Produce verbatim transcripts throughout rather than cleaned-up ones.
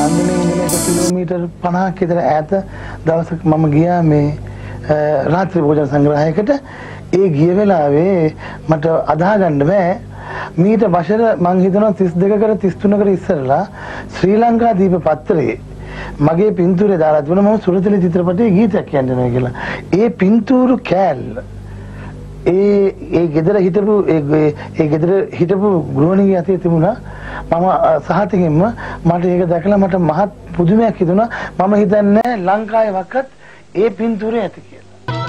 ලන්ඩනයේ ඉඳලා එක කිලෝමීටර් පනහක් විතර ඈත දවසක් මම ගියා මේ රාත්‍රී භෝජන සංග්‍රහයකට. ඒ ගිය වෙලාවේ මට අදහා ගන්න බෑ මීට වසර මං හිතනවා තිස් දෙකකට තිස් තුනකට ඉස්සරලා ශ්‍රී ලංකා දීප පත්‍රයේ මගේ පින්තූරේ දාලා තිබුණා මම සුරතලි චිත්‍රපටයේ ගීතයක් කියන්නවා කියලා. ඒ පින්තූරු කෑල්ල ඒ ඒ ගෙදර හිටපු ඒ ඒ ගෙදර හිටපු ගෘහණියගේ අතේ තිබුණා. මම සහතිකින්ම මට ඒක දැකලා මට මහත් පුදුමයක් හිතුණා. මම හිතන්නේ ලංකාවේ වක්කත් ඒ පින්තූරේ ඇති කියලා.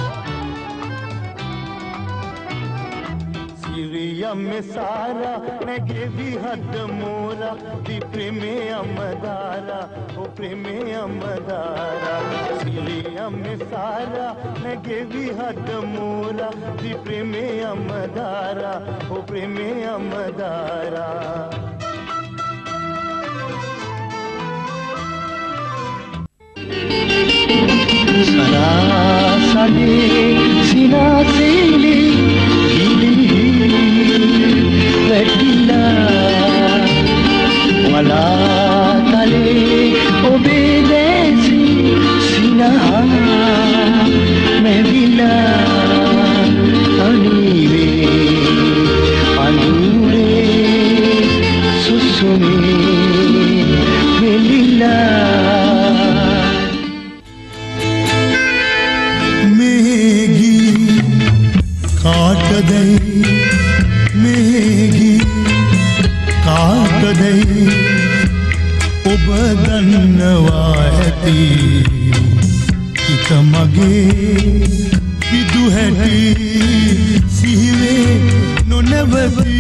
सिरिया में सारा नगे भी हद मोरा दी प्रेमे अमदारा ओ प्रेमे अमदारा सिरिया में सारा नगे भी हद मोरा दी प्रेमे अमदारा ओ प्रेमे अमदारा सरासने सिनासेले वला तले ओबेदेसी सिना मैं बिना अनीवे अनूरे सुसुमे वेलिला मेगी काट दे मेगी काट दे ඔබ දන්නවා ඇති හිත මගේ පිදු හැටි සිහිවේ නොනැවති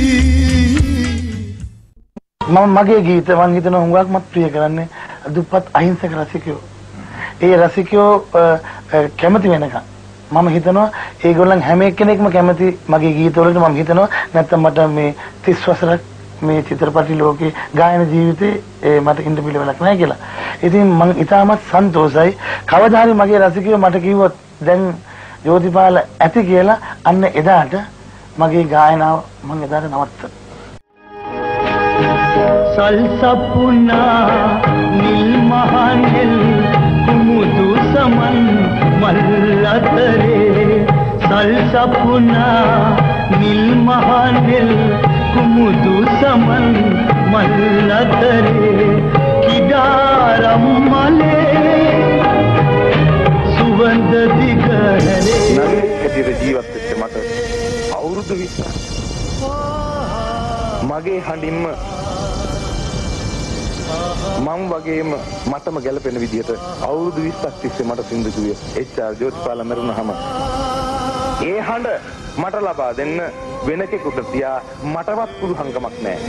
මම මගේ ගීත මම හිතන හුඟක් මත් ප්‍රිය කරන්නේ දුප්පත් අහිංසක රසිකයෝ. ඒ රසිකයෝ කැමති වෙනකන් මම හිතනවා ඒගොල්ලන් හැම එක්කෙනෙක්ම කැමති මගේ ගීතවලට. මම හිතනවා නැත්තම් මට මේ තිස් වසරක් මේ චිත්‍රපටි ලෝකේ ගායන ජීවිතේ මට ඉන්න පිළිවෙලක් නැහැ කියලා. ඉතින් මම ඉතාමත් සන්තෝෂයි. කවදා හරි මගේ රසිකයෝ මට කිව්වොත් දැන් ජෝතිපාල ඇති කියලා අන්න එදාට මගේ ගායනාව මම එදාට නවත්තනවා. සල්සපුනා නිල් මහනෙල් කුමුදු සමන් මල් අතරේ සල්සපුනා නිල් මහනෙල් कुमुदु समन मल्लतरे किडारम मले सुवंद दिगरे नगे कदिर जीවත් වෙච්ච මට අවුරුදු විස්සක් මගේ හඬින්ම මම වගේම මටම ගැලපෙන විදිහට අවුරුදු විස්සක් තිස්සේ මට සින්දු කිව්වේ එච්.ආර්. ජෝතිපාල මරුණාම ඒ හඬ මට ලබා දෙන්න වෙන කෙනෙකුට තියා මටවත් පුළුවන්කමක් නැහැ.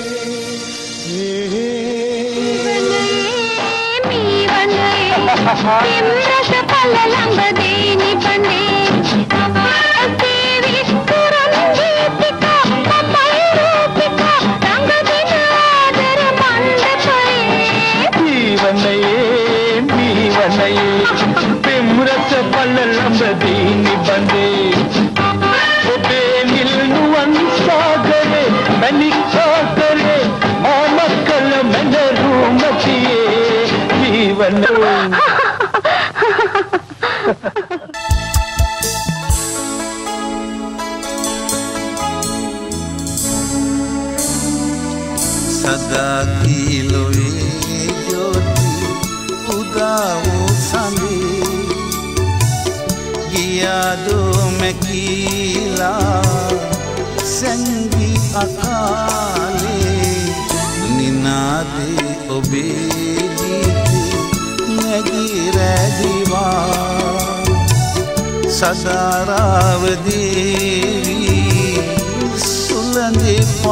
सदा किलोए ज्योति उदाओ संदे गिया दो में कीला संगी अकाले निनादे ओबे नगी रदिवा सदाराव देवी सुलंदे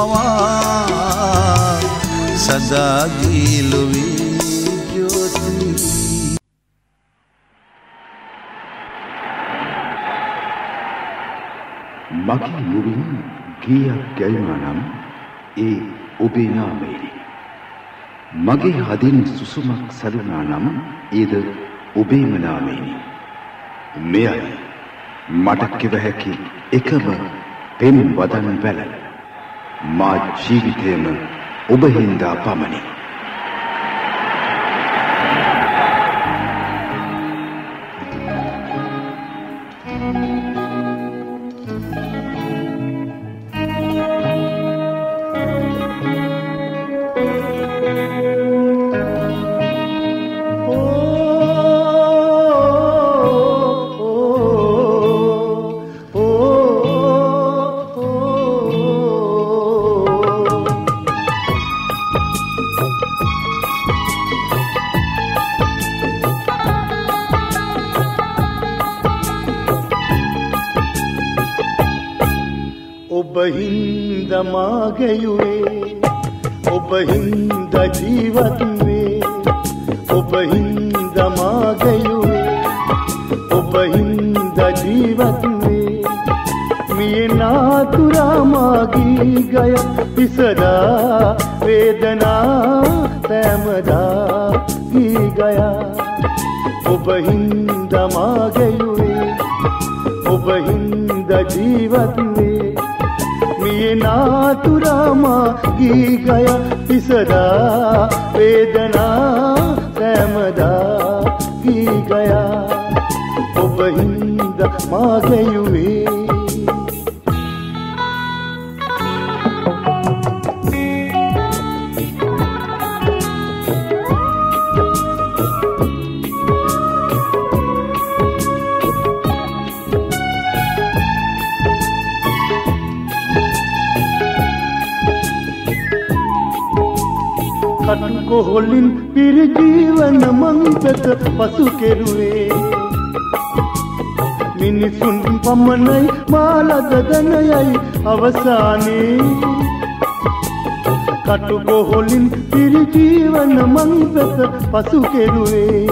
पवा सदा गीलवी ज्योति මගේ මුවින් ගීයක් ගැයුණා නම් ඒ ඔබේ නාමයයි. මගේ හදින් සුසුමක් සැලුණා නම් ඒද ඔබේම නාමයයි. මෙයයි මට කිව හැකි එකම පෙම් වදන් වැල. මා ජීවිතයේම ඔබ හින්දා පමණි. ඔබ හින්දා මා ගැයුවේ ඔබ හින්දා ජීවත් වේ ඔබ හින්දා මා ගැයුවේ ඔබ හින්දා ජීවත් වේ මිය නාතුරා මාගී ගය විසදා වේදනා තැමදා ගී ගයා ඔබ හින්දා මා ගැයුවේ ඔබ හින්දා ජීවත් වේ මිය නාතුරා මාගී ගය විසදා වේදනා තැමදා ගී ගයා ඔබ හින්දා මා ගැයුවේ කොහොලින් පිරි ජීවන මං පෙත පසු කෙරුවේ මිනිසුන් පමණයි මාලද දනයයි අවසානයේ කටු කොහොලින් පිරි ජීවන මං පෙත පසු කෙරුවේ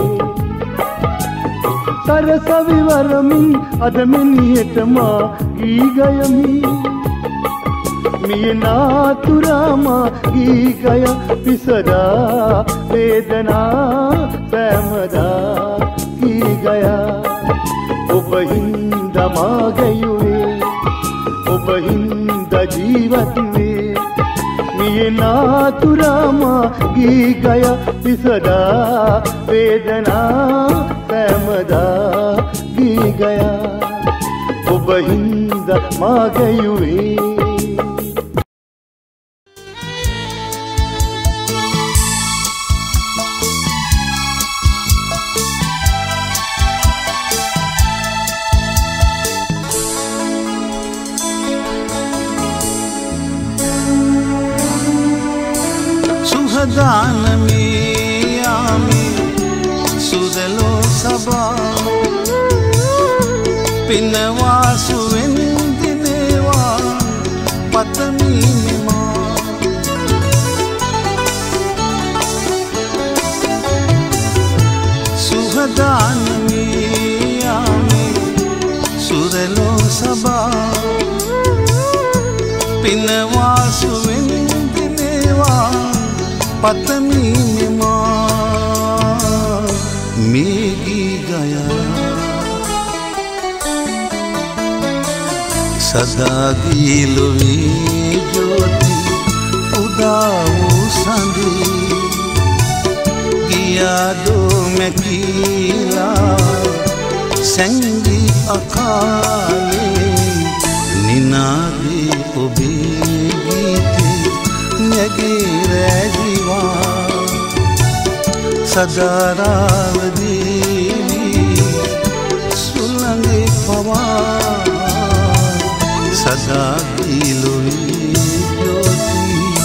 සරසවි වරමින් අද මිනිහෙට මා ගී ගයමි මිය නාතුරා මාගී ගය විසදා වේදනා තැමදා ගී ගයා ඔබ හින්දා මා ගැයුවේ ඔබ හින්දා ජීවත් වේ මිය නාතුරා මාගී ගය විසදා වේදනා තැමදා ගී ගයා ඔබ හින්දා මා ගැයුවේ दानमी आमी सुदलो सबा पिनवासु वेंदिनेवा पतमी निमा सुहदानमी आमी सुदलो सबा पिनवासु वेंदिनेवा पत्नी माँ मेगी गया सदा दिलवी ज्योति उदाऊ संगी गिया दो में कीला संगी अकाले निनादी उबेगी सदाराव देवी सुलंगे पवा सदा दिलोई ज्योति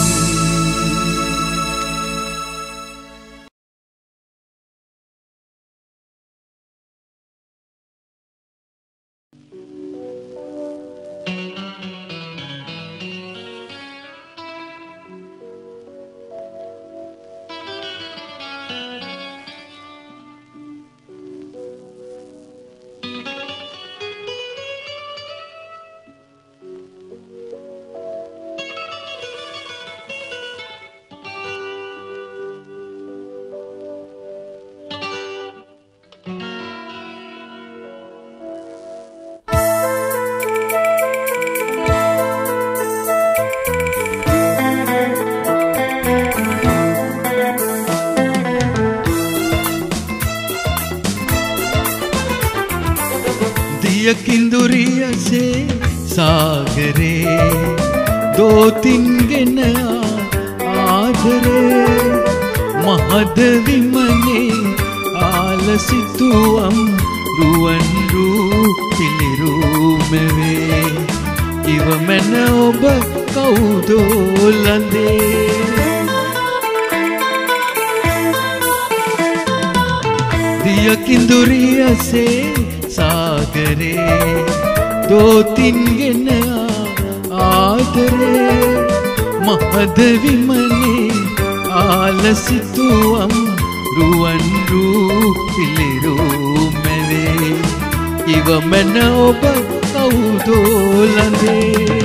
किंदुरिया से सागरे दो तीन गिना आधरे महद विमने आलसितुअम रुवन रूपिलिरू मेवे इव मन ओब कौदो लंदे दिया किंदुरिया से सागरे दो तीन गिना ආදරේ මහද විමනේ ආලසිතුවම් රුවන් රූ පිළිරූ මැවේ ඉවමන ඔබ කවුදෝ ළඟේ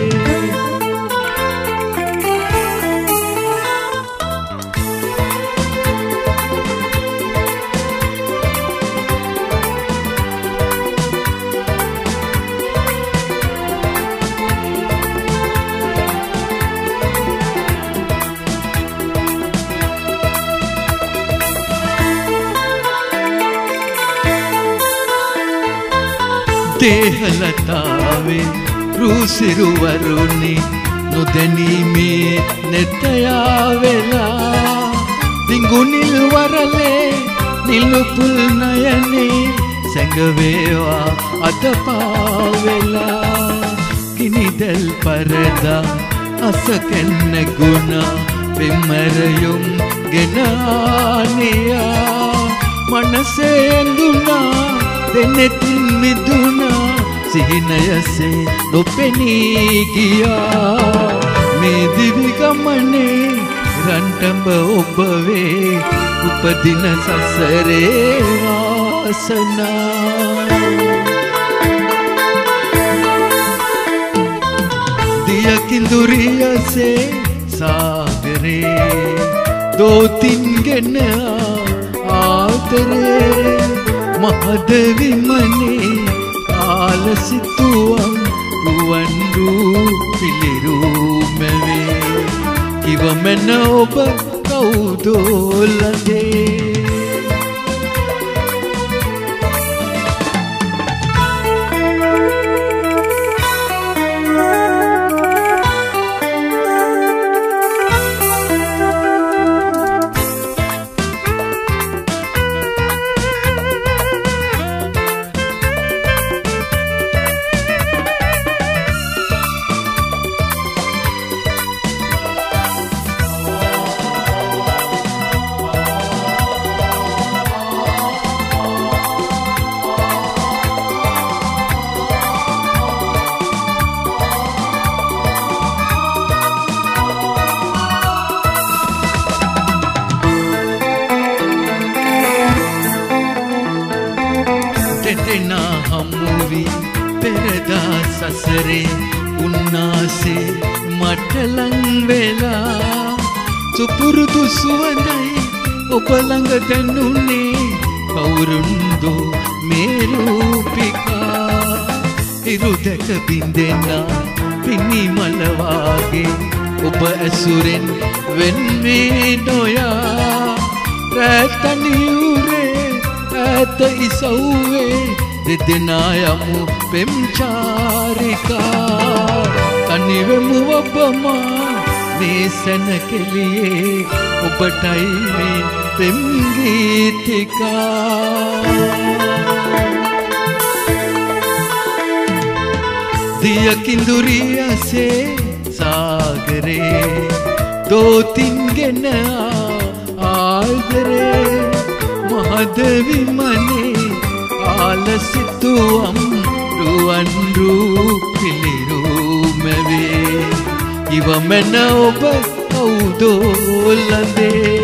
දේහලතාවේ රුසිරුවරුනි නොදැනීමේ නෙතයා වෙලා දිඟුනිල් වරලේ නිලුපුල් නයනේ සැඟවේවා අත පාවෙලා කිනිදැල් පරදා අසකෙන්න ගුණා පෙම්මරයුම් ගෙනානියා මනසේ ඇඳුනා දෙනෙතින් මිදුනා සිහිනයසේ නොපෙනී ගියා මේ දිවි ගමනේ රන්ටඹ ඔබ වේ උපදින සසරේ වාසනා දිය කිඳුරියසේ සාගරේ දෝතින්ගෙන ආදරේ මහද විමනේ ආලසිතුවම් රුවන් රූ පිළිරූ මැවේ ඉවමන ඔබ කවුදෝ ළඟේ දෙදෙනා හමුවී පෙරදා සසරේ උන්නාසේ මට ලං වෙලා සුපුරුදු සුවඳයි ඔබ ළඟ දැනුනේ කවුරුන්දෝ මේ රූපිකා ඉරු දැක බින්දෙනා පිනිමල වාගේ ඔබ ඇසුරෙන් වෙන්නේ නොයා රැතනියුරේ ඇත ඉසව්වේ දෙදෙනා යමු පෙම්චාරිකා තනිවෙමු ඔබමා මේ සැනකෙලියේ ඔබටයි මේ පෙම් ගීතිකා දිය කිඳුරියසේ සාගරේ දෝතින්ගෙන ආදරේ මහද විමනේ ආලසිතුවම් රුවන් රූ පිළිරූ මැවේ ඉවමන ඔබ කවුදෝ ළඟේ